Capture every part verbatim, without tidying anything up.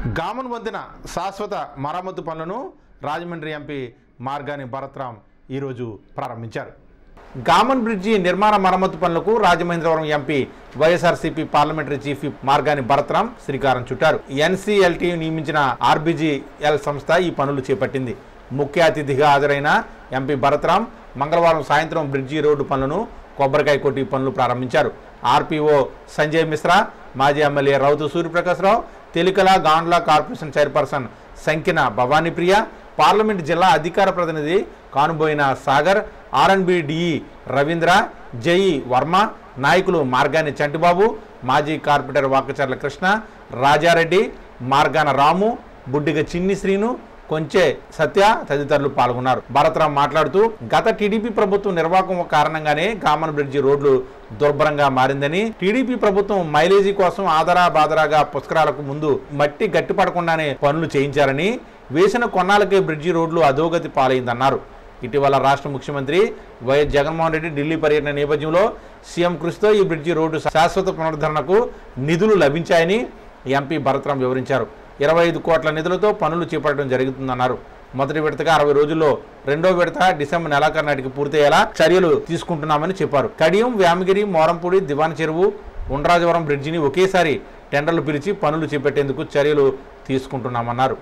Gammon వంతెన శాశ్వత మరమ్మతు పనులను రాజమండ్రి ఎంపీ మార్గాని భరత్రామ్ ఈరోజు ప్రారంభించారు. గామన్ బ్రిడ్జి నిర్మాణ మరమ్మతు పనులకు Rajamahendravaram MP YSRCP parliamentary chief Margani Bharatram శ్రీకారం చుట్టారు. ఎన్సీఎల్టీ నియమించిన ఆర్బీజీఎల్ సంస్థ ఈ పనులు చేపట్టింది. ముఖ్య అతిథిగా హాజరైన ఎంపీ భరత్రామ్ మంగళవారం సాయంత్రం బ్రిడ్జి రోడ్డు పనులను కొబ్బరికాయ కొట్టి పనులు ప్రారంభించారు. ఆర్పీఓ సంజయ్ మిశ్రా, మాజీ MLA Rautu Suryaprakashrao, Telikala Gandla corporation chairperson Sankina Bhavanipriya, parliament జిల్లా అధికార ప్రతినిధి Kanuboyina Sagar, RNB DE Ravindra, JE Varma, నాయకులు మార్గాని చంటిబాబు, మాజీ కార్పొరేటర్ వాకచర్ల కృష్ణ, రాజారెడ్డి, మార్గాన రాము, బుడ్డిగ చిన్ని శ్రీను, కొంచె సత్య తదితరులు పాల్గొన్నారు. భరత్రామ్ మాట్లాడుతూ గత టీడీపీ ప్రభుత్వం నిర్వాహకం కారణంగానే గామన్ బ్రిడ్జి రోడ్లు దుర్భరంగా మారిందని, టీడీపీ ప్రభుత్వం మైలేజీ కోసం ఆదరా బాదరాగా పుష్కరాలకు ముందు మట్టి గట్టిపడకుండానే పనులు చేయించారని, వేసిన కొన్నాళ్ళకే బ్రిడ్జి రోడ్లు అధోగతి పాలైందన్నారు. ఇటీవల రాష్ట్ర ముఖ్యమంత్రి వైఎస్ జగన్మోహన్ రెడ్డి ఢిల్లీ పర్యటన నేపథ్యంలో సీఎం కృషితో ఈ బ్రిడ్జి రోడ్డు శాశ్వత పునరుద్ధరణకు నిధులు లభించాయని ఎంపీ భరత్రామ్ వివరించారు. ఇరవై ఐదు కోట్ల నిధులతో పనులు చేపట్టడం జరుగుతుందన్నారు. మొదటి విడతగా అరవై రోజుల్లో రెండో విడత డిసెంబర్ నెలాఖరు నాటికి పూర్తయ్యేలా చర్యలు తీసుకుంటున్నామని చెప్పారు. కడియం, వ్యామగిరి, మోరంపూడి, దివాన్ చెరువు, ఉండ్రాజవరం బ్రిడ్జిని ఒకేసారి టెండర్లు పిలిచి పనులు చేపట్టేందుకు చర్యలు తీసుకుంటున్నామన్నారు.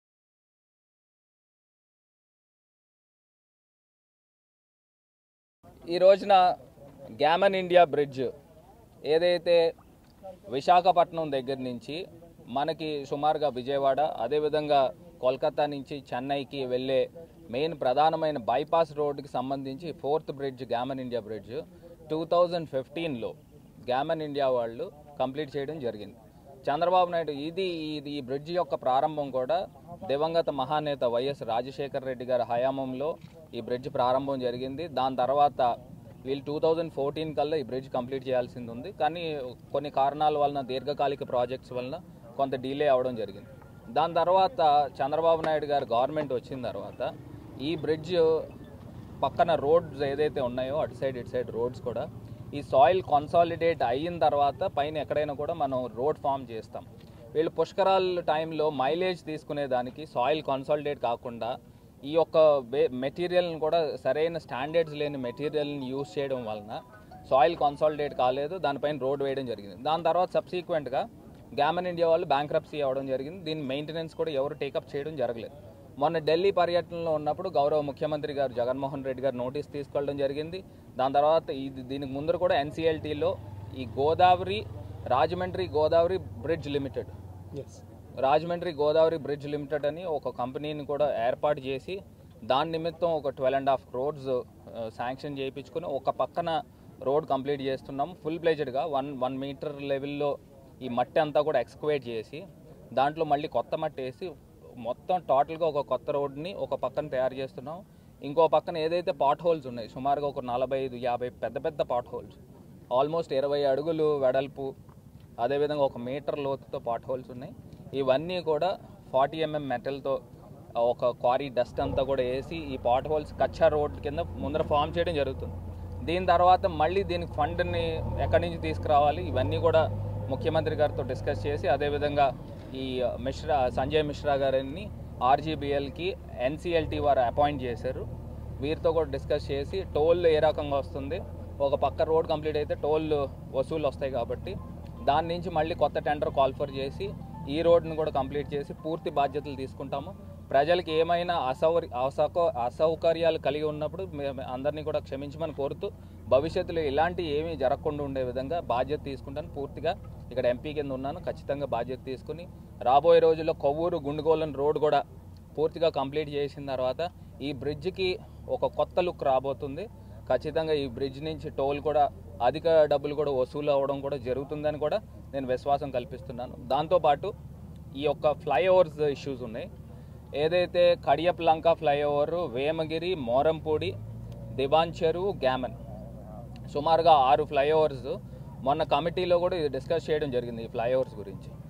ఈ రోజున గామన్ ఇండియా బ్రిడ్జ్ ఏదైతే విశాఖపట్నం దగ్గర నుంచి మనకి సుమారుగా విజయవాడ, అదేవిధంగా కోల్కతా నుంచి చెన్నైకి వెళ్ళే మెయిన్ ప్రధానమైన బైపాస్ రోడ్డుకి సంబంధించి fourth bridge Gammon India bridge two thousand ఫిఫ్టీన్లో గామన్ ఇండియా వాళ్ళు కంప్లీట్ చేయడం జరిగింది. చంద్రబాబు నాయుడు ఇది ఇది ఈ బ్రిడ్జ్ యొక్క ప్రారంభం కూడా దివంగత మహానేత వైఎస్ రాజశేఖర రెడ్డి గారి హయాంలో ఈ బ్రిడ్జ్ ప్రారంభం జరిగింది. దాని తర్వాత వీళ్ళు టూ థౌజండ్ ఫోర్టీన్ కల్లా ఈ బ్రిడ్జ్ కంప్లీట్ చేయాల్సింది ఉంది. కానీ కొన్ని కారణాల వలన, దీర్ఘకాలిక ప్రాజెక్ట్స్ వలన కొంత డిలే అవ్వడం జరిగింది. దాని తర్వాత చంద్రబాబు నాయుడు గారు గవర్నమెంట్ వచ్చిన తర్వాత ఈ బ్రిడ్జ్ పక్కన రోడ్స్ ఏదైతే ఉన్నాయో అటు సైడ్ ఇటు సైడ్ రోడ్స్ కూడా ఈ సాయిల్ కన్సాలిడేట్ అయిన తర్వాత పైన ఎక్కడైనా కూడా మనం రోడ్ ఫామ్ చేస్తాం. వీళ్ళు పుష్కరాల టైంలో మైలేజ్ తీసుకునే దానికి సాయిల్ కన్సాలిడేట్ కాకుండా ఈ యొక్క మెటీరియల్ని కూడా సరైన స్టాండర్డ్స్ లేని మెటీరియల్ని యూజ్ చేయడం వలన సాయిల్ కన్సాలిడేట్ కాలేదు, దానిపైన రోడ్ వేయడం జరిగింది. దాని తర్వాత సబ్సీక్వెంట్గా గామన్ ఇండియా వాళ్ళు బ్యాంక్రప్సీ అవ్వడం జరిగింది. దీని మెయింటెనెన్స్ కూడా ఎవరు టేకప్ చేయడం జరగలేదు. మొన్న ఢిల్లీ పర్యటనలో ఉన్నప్పుడు గౌరవ ముఖ్యమంత్రి గారు జగన్మోహన్ రెడ్డి గారు నోటీస్ తీసుకెళ్ళడం జరిగింది. దాని తర్వాత ఇది దీనికి ముందర కూడా ఎన్సీఎల్టీలో ఈ Godavari Rajahmundry Godavari bridge limited Rajahmundry Godavari bridge limited అని ఒక కంపెనీని కూడా ఏర్పాటు చేసి దాని నిమిత్తం ఒక twelve and half crores sanction చేయించుకుని ఒక పక్కన రోడ్ కంప్లీట్ చేస్తున్నాం. ఫుల్ ప్లేజెడ్గా వన్ వన్ మీటర్ లెవెల్లో ఈ మట్టి అంతా కూడా ఎక్స్కవేట్ చేసి దాంట్లో మళ్ళీ కొత్త మట్టి వేసి మొత్తం టోటల్గా ఒక కొత్త రోడ్ని ఒక పక్కన తయారు చేస్తున్నాం. ఇంకో పక్కన ఏదైతే పాట్ హోల్స్ ఉన్నాయి సుమారుగా ఒక నలభై ఐదు యాభై పెద్ద పెద్ద పాట్ హోల్స్, ఆల్మోస్ట్ ఇరవై అడుగులు వెడల్పు, అదేవిధంగా ఒక మీటర్ లోతుతో పాట్ హోల్స్ ఉన్నాయి. ఇవన్నీ కూడా ఫార్టీ ఎంఎం మెటల్తో ఒక క్వారీ డస్ట్ అంతా కూడా వేసి ఈ పాట్ హోల్స్ కచ్చా రోడ్ కింద ముందర ఫామ్ చేయడం జరుగుతుంది. దీని తర్వాత మళ్ళీ దీనికి ఫండ్ని ఎక్కడి నుంచి తీసుకురావాలి ఇవన్నీ కూడా ముఖ్యమంత్రి గారితో డిస్కస్ చేసి, అదేవిధంగా ఈ మిశ్రా సంజయ్ మిశ్రా గారిని ఆర్జీబీఎల్కి ఎన్సీఎల్టీ వారు అపాయింట్ చేశారు. వీరితో కూడా డిస్కస్ చేసి టోల్ ఏ రకంగా వస్తుంది, ఒక పక్క రోడ్ కంప్లీట్ అయితే టోల్ వసూలు వస్తాయి కాబట్టి దాని నుంచి మళ్ళీ కొత్త టెండర్ కాల్ఫర్ చేసి ఈ రోడ్ని కూడా కంప్లీట్ చేసి పూర్తి బాధ్యతలు తీసుకుంటాము. ప్రజలకు ఏమైనా అసౌకర్య అసౌక అసౌకర్యాలు కలిగి ఉన్నప్పుడు మేము అందరినీ కూడా క్షమించమని కోరుతూ భవిష్యత్తులో ఇలాంటి ఏమీ జరగకుండా ఉండే విధంగా బాధ్యత తీసుకుంటాను. పూర్తిగా ఇక్కడ ఎంపీ కింద ఉన్నాను, ఖచ్చితంగా బాధ్యత తీసుకుని రాబోయే రోజుల్లో కొవ్వూరు గుండుగోలను రోడ్ కూడా పూర్తిగా కంప్లీట్ చేసిన తర్వాత ఈ బ్రిడ్జ్కి ఒక కొత్త లుక్ రాబోతుంది. ఖచ్చితంగా ఈ బ్రిడ్జ్ నుంచి టోల్ కూడా అధిక డబ్బులు కూడా వసూలు అవ్వడం కూడా జరుగుతుందని కూడా నేను విశ్వాసం కల్పిస్తున్నాను. దాంతోపాటు ఈ యొక్క ఫ్లైఓవర్స్ ఇష్యూస్ ఉన్నాయి. ఏదైతే కడియప్ లంక ఫ్లైఓవర్, వేమగిరి, మోరంపూడి, దివాన్ చెరువు, గామన్ సుమారుగా ఆరు ఫ్లైఓవర్స్ మొన్న కమిటీలో కూడా ఇది డిస్కస్ చేయడం జరిగింది ఈ ఫ్లైఓవర్స్ గురించి.